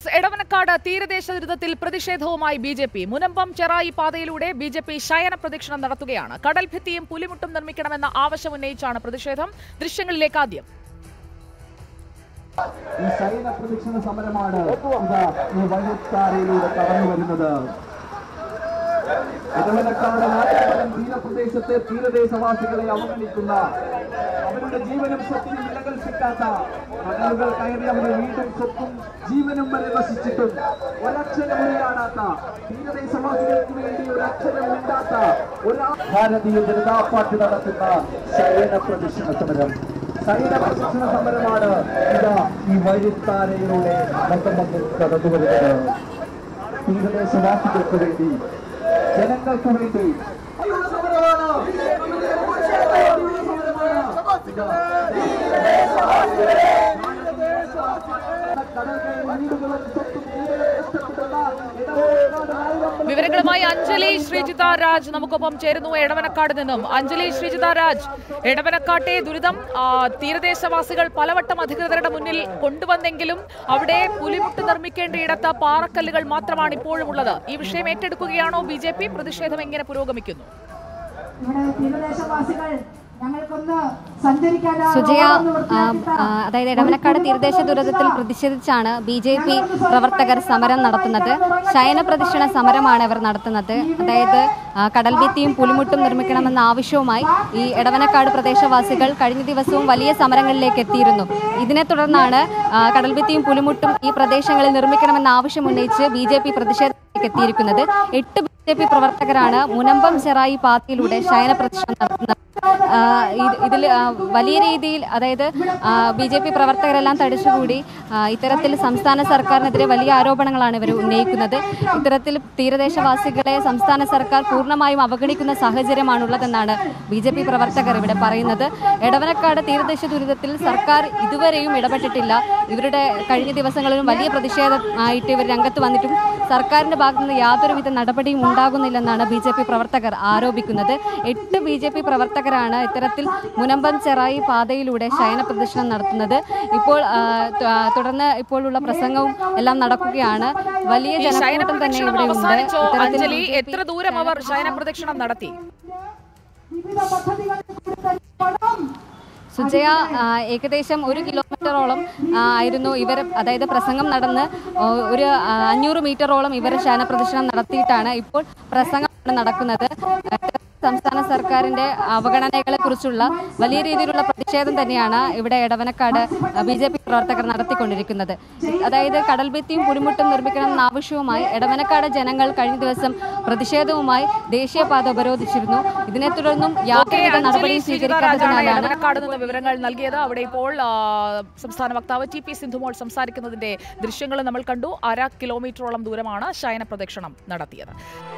എടവനക്കാട് തീരദേശ ദുരിതത്തിൽ പ്രതിഷേധവുമായി ബിജെപി. മുനമ്പം ചെറായി പാതയിലൂടെ ബിജെപി ശയന പ്രദക്ഷിണം നടത്തുകയാണ്. കടൽ ഭിത്തിയും പുലിമുട്ടും നിർമ്മിക്കണമെന്ന ആവശ്യം ഉന്നയിച്ചാണ് പ്രതിഷേധം. ദൃശ്യങ്ങളിലേക്ക് ആദ്യം. ഈ ശയന പ്രദക്ഷിണ സമരമാണ് ഈ വഴിത്താരയിലൂടെ കടന്നു വരുന്നത്. എടവനക്കാട് നാട്ടുകാരൻ തീരപ്രദേശത്തെ തീരദേശവാസികളെ അവഗണിക്കുന്ന, അവരുടെ ജീവനും സ്വത്തിനും വിലകൽപ്പിക്കാത്ത, കടലുകൾ കയറി അവരുടെ വീടും സ്വത്തും ജീവനും വരെ നശിച്ചിട്ടും ഒരക്ഷരം ഉരിയാടാത്ത, തീരദേശവാസികൾക്ക് വേണ്ടി ഒരക്ഷരം ഉണ്ടാത്ത ഭാരതീയ ജനതാ പാർട്ടി നടത്തുന്ന ശയന പ്രദക്ഷിണ സമരം. ശയന പ്രദക്ഷിണ സമരമാണ് ഈ വഴിത്താരയിലൂടെ കടന്നു വരുന്നത്. തീരദേശവാസികൾക്ക് വേണ്ടി, ജനങ്ങൾക്ക് വേണ്ടി വിവരങ്ങളുമായി അഞ്ജലി ശ്രീജിത രാജ് നമുക്കൊപ്പം ചേരുന്നു എടവനക്കാട് നിന്നും. അഞ്ജലി ശ്രീജിത രാജ്, എടവനക്കാട്ടെ ദുരിതം തീരദേശവാസികൾ പലവട്ടം അധികൃതരുടെ മുന്നിൽ കൊണ്ടുവന്നെങ്കിലും അവിടെ പുലിമുട്ട് നിർമ്മിക്കേണ്ടയിടത്ത് പാറക്കല്ലുകൾ മാത്രമാണ് ഇപ്പോഴും ഉള്ളത്. ഈ വിഷയം ഏറ്റെടുക്കുകയാണോ ബിജെപി? പ്രതിഷേധം എങ്ങനെ പുരോഗമിക്കുന്നു? സുജയ, അതായത് എടവനക്കാട് തീരദേശ ദുരന്തത്തിൽ പ്രതിഷേധിച്ചാണ് ബിജെപി പ്രവർത്തകർ സമരം നടത്തുന്നത്. ശയന പ്രദക്ഷിണ സമരമാണ് ഇവർ നടത്തുന്നത്. അതായത് കടൽഭിത്തിയും പുലിമുട്ടും നിർമ്മിക്കണമെന്ന ആവശ്യവുമായി ഈ എടവനക്കാട് പ്രദേശവാസികൾ കഴിഞ്ഞ ദിവസവും വലിയ സമരങ്ങളിലേക്ക് എത്തിയിരുന്നു. ഇതിനെ തുടർന്നാണ് കടൽഭിത്തിയും പുലിമുട്ടും ഈ പ്രദേശങ്ങളിൽ നിർമ്മിക്കണമെന്ന ആവശ്യം ഉന്നയിച്ച് ബിജെപി പ്രതിഷേധത്തിലേക്ക് എത്തിയിരിക്കുന്നത്. 8 ബിജെപി പ്രവർത്തകരാണ് മുനമ്പം ചെറായി പാതയിലൂടെ ശയന പ്രദക്ഷിണം നടത്തുന്നത്. ഇതിൽ വലിയ രീതിയിൽ, അതായത് ബിജെപി പ്രവർത്തകരെല്ലാം തടിച്ചുകൂടി ഇത്തരത്തിൽ സംസ്ഥാന സർക്കാരിനെതിരെ വലിയ ആരോപണങ്ങളാണ് ഇവർ ഉന്നയിക്കുന്നത്. ഇത്തരത്തിൽ തീരദേശവാസികളെ സംസ്ഥാന സർക്കാർ പൂർണ്ണമായും അവഗണിക്കുന്ന സാഹചര്യമാണുള്ളതെന്നാണ് ബിജെപി പ്രവർത്തകർ ഇവിടെ പറയുന്നത്. എടവനക്കാട് തീരദേശ ദുരിതത്തിൽ സർക്കാർ ഇതുവരെയും ഇടപെട്ടിട്ടില്ല. ഇവരുടെ കഴിഞ്ഞ ദിവസങ്ങളിലും വലിയ പ്രതിഷേധമായിട്ട് ഇവർ രംഗത്ത് വന്നിട്ടും സർക്കാരിന്റെ ഭാഗത്തു നിന്ന് യാതൊരുവിധ നടപടിയും ഉണ്ടാകുന്നില്ലെന്നാണ് ബിജെപി പ്രവർത്തകർ ആരോപിക്കുന്നത്. 8 ബിജെപി പ്രവർത്തകരാണ് ഇത്തരത്തിൽ മുനമ്പം ചെറായി പാതയിലൂടെ ശയന പ്രദക്ഷിണം നടത്തുന്നത്. ഇപ്പോൾ തുടർന്ന് ഇപ്പോഴുള്ള പ്രസംഗവും എല്ലാം നടക്കുകയാണ്. വലിയ ജനക്കൂട്ടം തന്നെ ഇവിടെ ഉണ്ട്. അഞ്ജലി, എത്ര ദൂരം അവർ ശയന പ്രദക്ഷിണം നടത്തി? സുജയ, ഏകദേശം 1 കിലോമീറ്ററോളം ആയിരുന്നു ഇവർ, അതായത് പ്രസംഗം നടന്ന് ഒരു 500 മീറ്ററോളം ഇവർ ശയന പ്രദക്ഷിണം നടത്തിയിട്ടാണ് ഇപ്പോൾ പ്രസംഗം നടക്കുന്നത്. സംസ്ഥാന സർക്കാരിന്റെ അവഗണനകളെ കുറിച്ചുള്ള വലിയ രീതിയിലുള്ള പ്രതിഷേധം തന്നെയാണ് ഇവിടെ എടവനക്കാട് ബിജെപി പ്രവർത്തകർ നടത്തിക്കൊണ്ടിരിക്കുന്നത്. അതായത് കടൽഭിത്തിയും പുലിമുട്ടും നിർമ്മിക്കണമെന്ന ആവശ്യവുമായി എടവനക്കാട് ജനങ്ങൾ കഴിഞ്ഞ ദിവസം പ്രതിഷേധവുമായി ദേശീയപാത ഉപരോധിച്ചിരുന്നു. ഇതിനെ തുടർന്നും യാതൊരുവിധ നടപടിയും സ്വീകരിക്കാത്തതിനാലാണ് വിവരങ്ങൾ നൽകിയത്. അവിടെ ഇപ്പോൾ സംസ്ഥാന വക്താവ് ടി.പി. സിന്ധുമോൾ സംസാരിക്കുന്നതിന്റെ ദൃശ്യങ്ങൾ നമ്മൾ കണ്ടു. 1/2 കിലോമീറ്ററോളം ദൂരമാണ് ശയന പ്രദക്ഷിണം നടത്തിയത്.